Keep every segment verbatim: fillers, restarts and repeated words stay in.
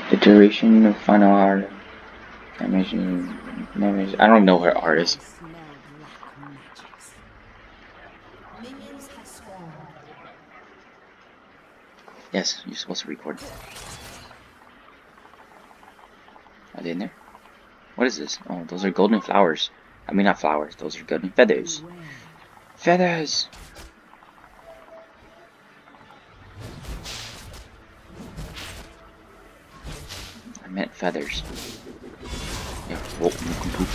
The duration of final art. Damage. Damage. I don't know her artist. Yes, you're supposed to record. Are they in there? What is this? Oh, those are golden flowers. I mean, not flowers. Those are golden feathers. Feathers! I meant feathers. Yeah, whoa, poop.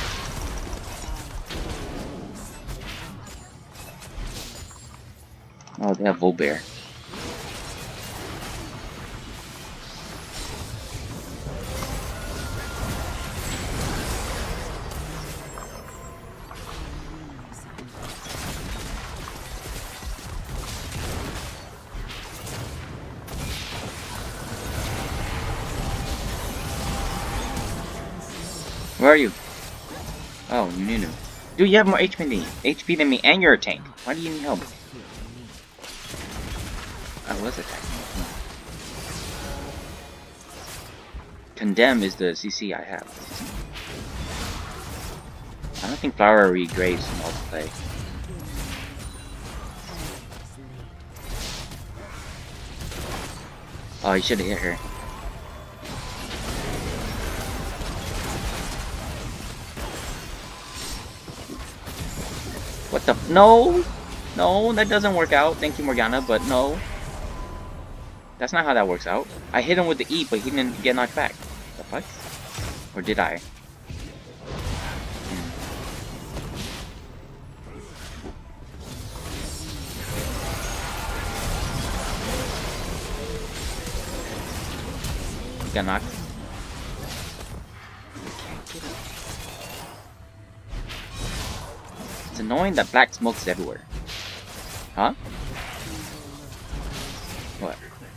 Oh, they have Volbear. Where are you? Oh, you knew. Dude, you have more H P than me. H P than me, and you're a tank. Why do you need help? I was attacking. Condemn is the C C I have. I don't think Flower regrades in multiplayer. Oh, you should have hit her. What the? No! No, that doesn't work out. Thank you, Morgana, but no. That's not how that works out. I hit him with the E, but he didn't get knocked back. The fuck? Or did I? Hmm. He got knocked. It's annoying that black smoke is everywhere. Huh? What?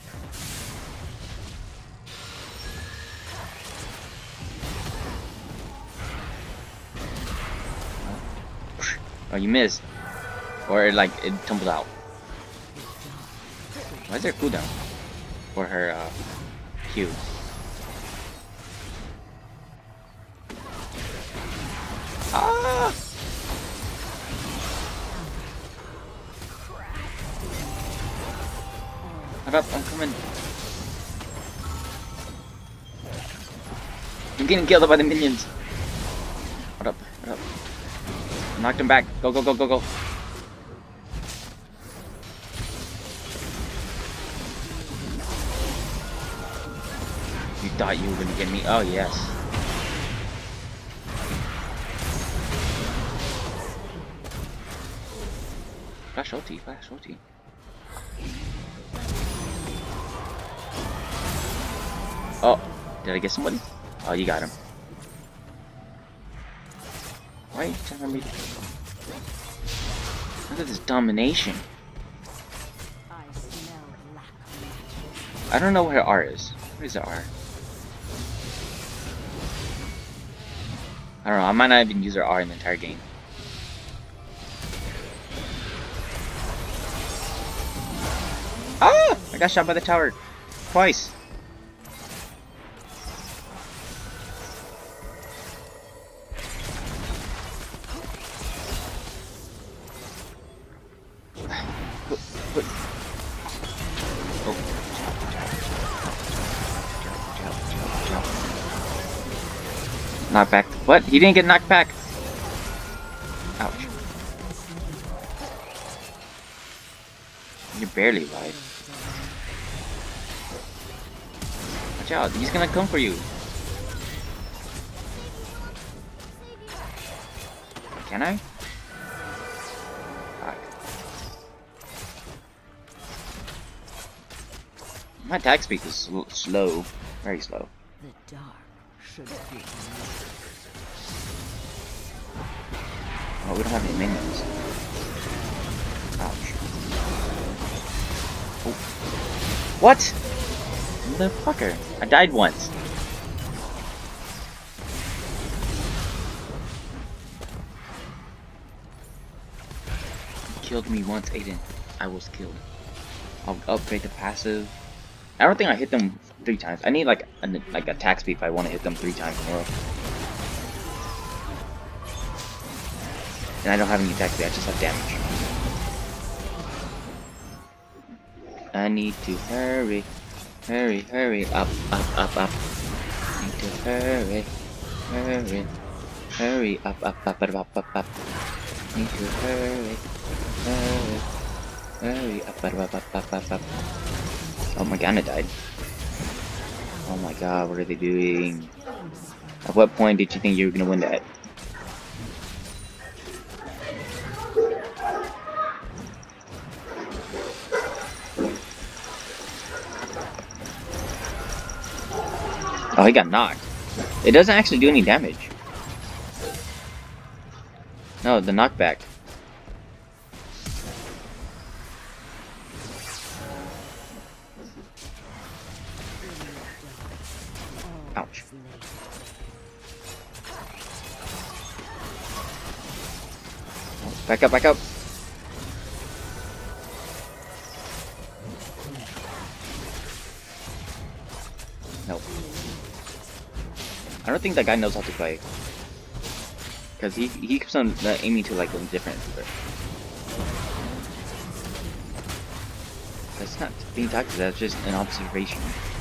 Oh, you missed. Or like it tumbled out. Why is there a cooldown for her uh, Q? Ah! Hold up, I'm coming. I'm getting killed by the minions. Hold up, hold up. I knocked him back. Go, go, go, go, go. You thought you were gonna get me? Oh, yes. Flash ulti, flash ulti. Oh, did I get somebody? Oh, you got him. Why are you telling me? Look at this domination. I don't know what her R is. What is her R? I don't know. I might not even use her R in the entire game. Ah! I got shot by the tower. Twice. Knocked back. What? He didn't get knocked back. Ouch. You're barely alive. Watch out. He's gonna come for you. Can I? Fuck. My attack speed is sl slow. Very slow. The dark should be. Oh, we don't have any minions. Ouch. Oh. What? Motherfucker. I died once. You killed me once, Aiden. I was killed. I'll upgrade the passive. I don't think I hit them three times. I need like a, like attack speed if I want to hit them three times in a row. And I don't have any attack speed, I just have damage. I need to hurry, hurry, hurry, up, up, up, up. Need to hurry, hurry, hurry, up, up, up, up, up, up, up. Need to hurry, hurry, hurry, up, up, up, up, up, up, up. Oh, Morgana died. Oh my god, what are they doing? At what point did you think you were gonna win that? Oh, he got knocked. It doesn't actually do any damage. No, the knockback. Ouch. Back up, back up. Nope. I don't think that guy knows how to play. Because he, he keeps on uh, aiming to like different. That's not being toxic, that's just an observation.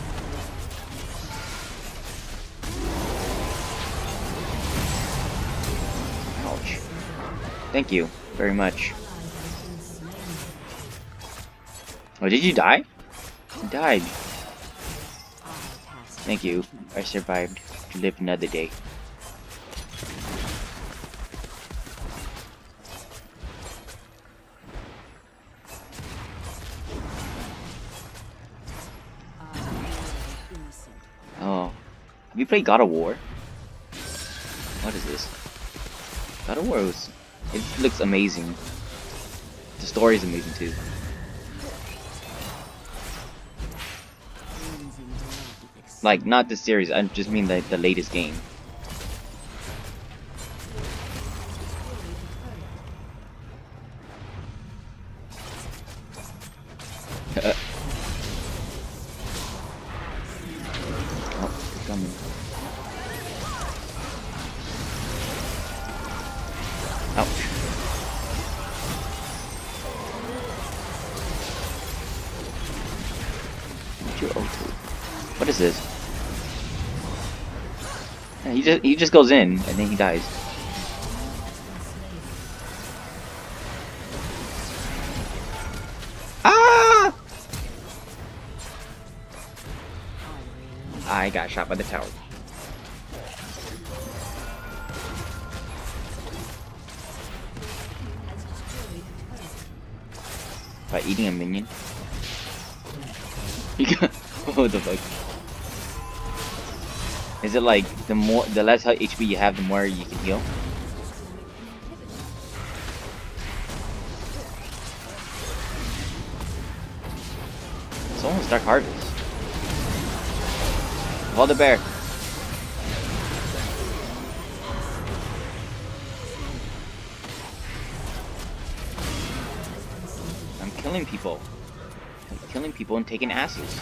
Ouch. Thank you very much. Oh, did you die? You died. Thank you. I survived to live another day. Oh. Have you played God of War? What is this? God of War was... It looks amazing. The story is amazing too. Like, not the series, I just mean the, the latest game. Oh, it's coming. Ouch. What's your O two? What is this? He just he just goes in and then he dies. Ah! I got shot by the tower. By eating a minion. What the fuck? Is it like the more, the less H P you have, the more you can heal? It's almost Dark Harvest. Hold the bear. I'm killing people. I'm killing people and taking asses.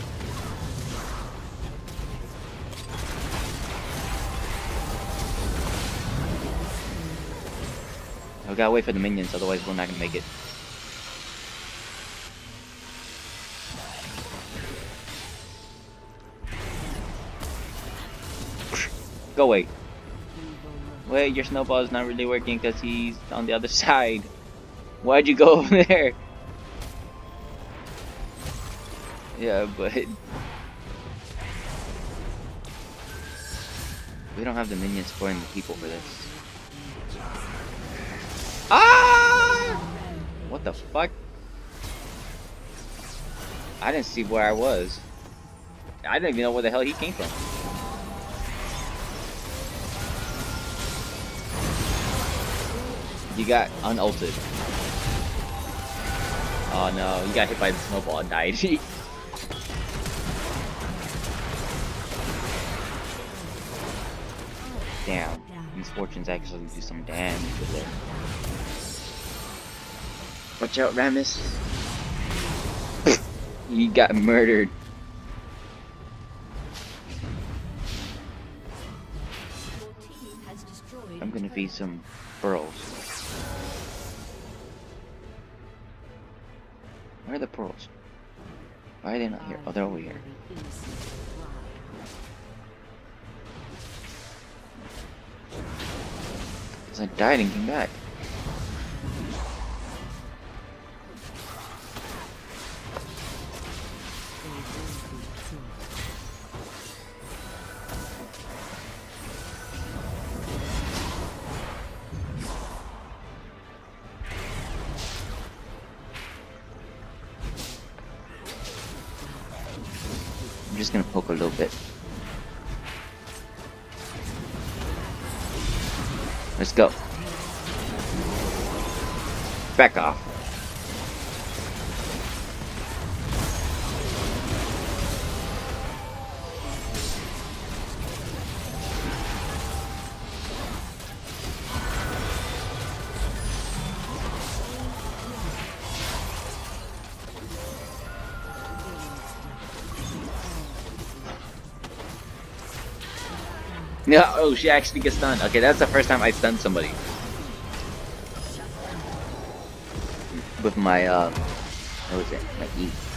We gotta wait for the minions, otherwise we're not gonna make it. Go away. Wait, your snowball is not really working because he's on the other side. Why'd you go over there? Yeah, but... we don't have the minions supporting the people for this. Ah! What the fuck? I didn't see where I was. I didn't even know where the hell he came from. You got unulted. Oh no, you got hit by the snowball and died. Damn, these fortunes actually do some damage with it. Watch out, Rammus. You got murdered. gonna feed some pearls. Where are the pearls? Why are they not here? Oh, they're over here. Because I died and came back. I'm just gonna poke a little bit. Let's go. Back off. Yeah, oh, she actually gets stunned. Okay, that's the first time I stunned somebody. With my, uh, what was it? My E.